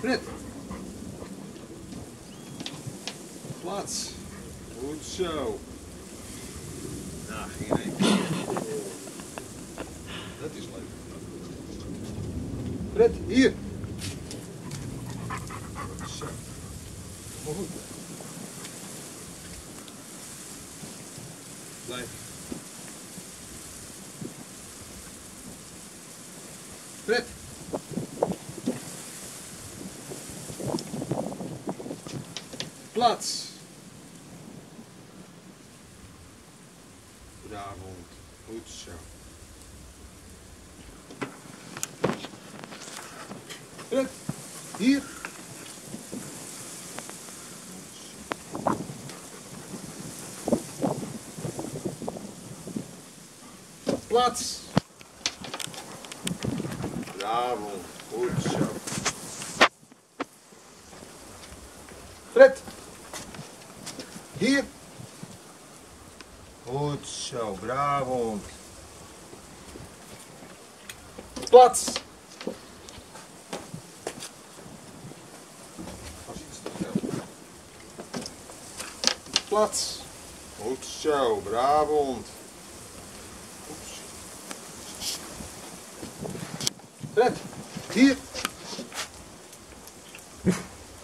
Fred. Plaats. Goed zo. Nou, ging in één keer. Dat is leuk. Fred, hier. Zo. Maar goed. Blijf. Fred. Plaats. Goedenavond. Goed zo. Fred, hier. Plaats. Goedenavond. Goed zo. Fred. Hier. Goed zo, bravo. Plaats. Plaats. Goed zo, bravo. Fred, hier.